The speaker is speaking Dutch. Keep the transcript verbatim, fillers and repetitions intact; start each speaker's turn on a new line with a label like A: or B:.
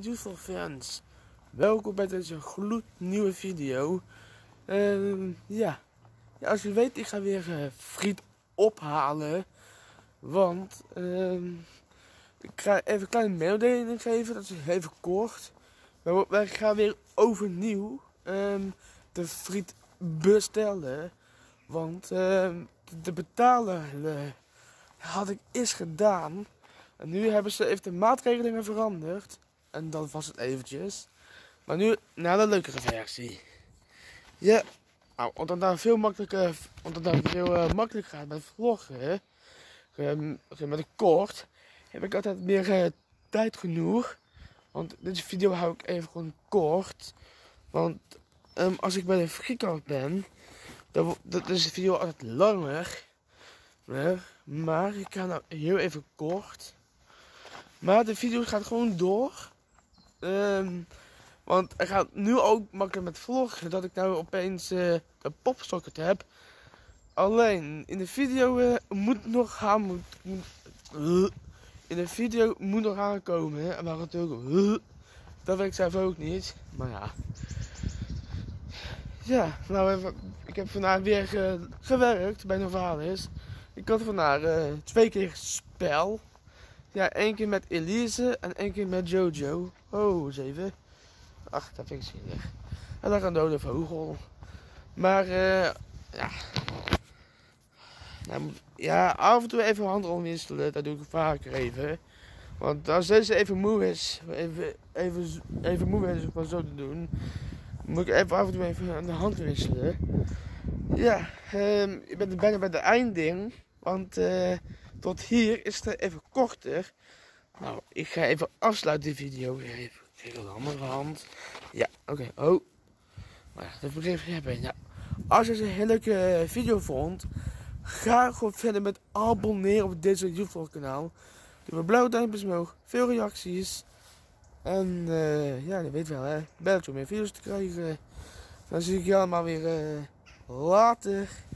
A: Youthful fans, welkom bij deze gloednieuwe video. Uh, ja. ja, als je weet, ik ga weer uh, friet ophalen. Want uh, ik ga even een kleine mededeling geven, dat is even kort. Wij, wij gaan weer overnieuw um, de friet bestellen. Want uh, de betalen uh, had ik eerst gedaan. En nu hebben ze even de maatregelingen veranderd. En dat was het eventjes. Maar nu naar de leukere versie. Ja, nou, omdat het nou veel makkelijker, omdat het nou veel uh, makkelijker gaat met vloggen. Uh, met een kort. Heb ik altijd meer uh, tijd genoeg. Want deze video hou ik even gewoon kort. Want um, als ik bij de frietkant ben, dan, dan is de video altijd langer. Uh, maar ik ga nou heel even kort. Maar de video gaat gewoon door. Um, want het gaat nu ook makkelijk met vloggen. Dat ik nou opeens uh, een popsocket heb. Alleen in de video uh, moet nog gaan. Moet, moet, uh, in de video moet nog aankomen. En waar natuurlijk. Uh, dat weet ik zelf ook niet. Maar ja. Ja, nou even, ik heb vandaag weer uh, gewerkt bij Novalis. Ik had vandaag uh, twee keer spel. Ja, één keer met Elise en één keer met Jojo. Oh, eens even. Ach, dat vind ik zielig. En dan een dode vogel. Maar, uh, ja. Nou, ja, af en toe even handen omwisselen. Dat doe ik vaker even. Want als deze even moe is, even, even, even moe is om zo te doen, moet ik even af en toe even aan de hand wisselen. Ja, um, ik ben bijna bij de eindding. Want uh, tot hier is het even korter. Nou, ik ga even afsluiten die video. Even tegen de andere hand. Ja, oké. Okay. Oh. Maar ja, dat moet ik even hebben. Ja. Als je een hele leuke video vond, ga gewoon verder met abonneren op deze YouTube kanaal. Doe mijn blauwe duimpjes omhoog. Veel reacties. En uh, ja, je weet wel hè. Belletje om meer video's te krijgen. Dan zie ik je allemaal weer uh, later.